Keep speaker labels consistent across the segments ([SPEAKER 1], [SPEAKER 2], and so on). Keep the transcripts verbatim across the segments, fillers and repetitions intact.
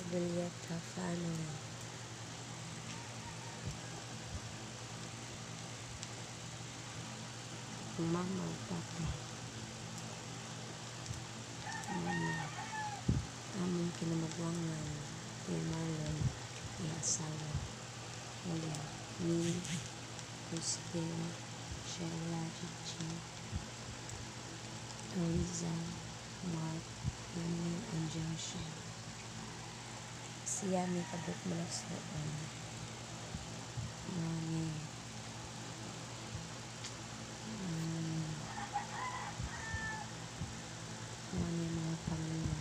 [SPEAKER 1] Julieta family. Mama, papa. Mama. Aming kinamagwangan. Kuya Marlon. Kuya asawa. Kuya me. Christine. Sheila. Gigi. Eliza. Mark. Yami. And Joshua. Si Yami kabot mo lang sa doon. Mami. Mami. Mami mga pamilya.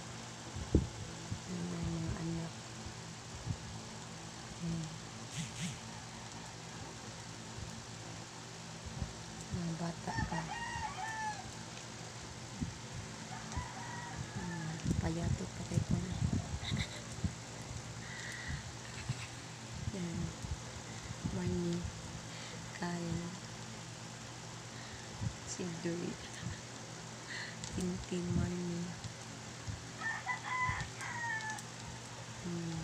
[SPEAKER 1] Mami mga anak. Hmm. Mga bata pa. Hmm. Payato pa kayo ko na. Yan. Marnie. Kyle. Si Joy. Tintin Marnie. Hmm.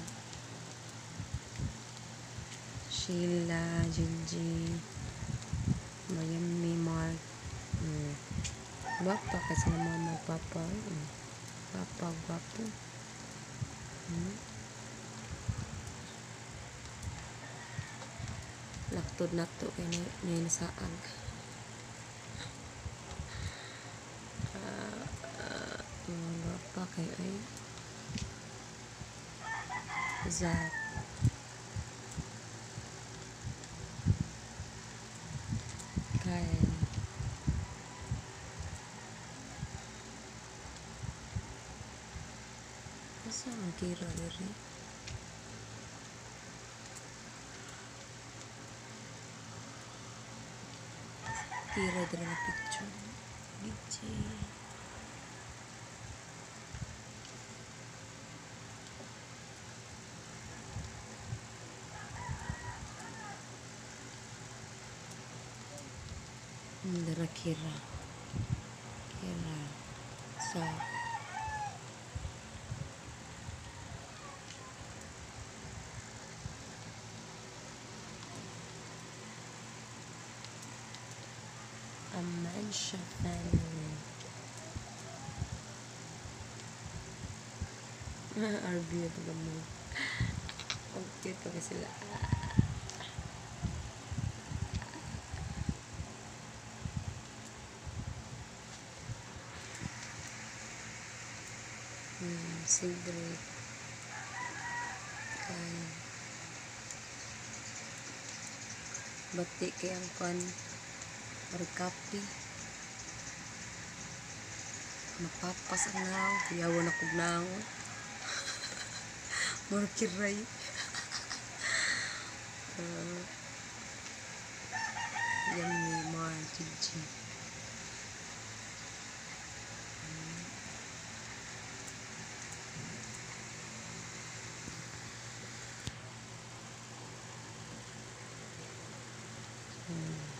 [SPEAKER 1] Sheila. Gigi. Mayami. Mark. Hmm. Bapa kasi na mama papa. Hmm. Papa guwapo. Hmm. Laktod na to kay na, na nasaag. Uh, uh, mga bapa kay ay Zach. Kyle. Asa ang kira diri? Kira diri na picture. Gigi. Dara Kira. Kira. Sa Amansha family. R B na pala mo. Ang cute pa kasi sila. Hmm, Cedric. Kyle. Bati kay ang kan Marikapi. Mapapas ang naw. Kuyawan ako naw. Markiray. uh, Yami, Mar, Gigi. Hmm.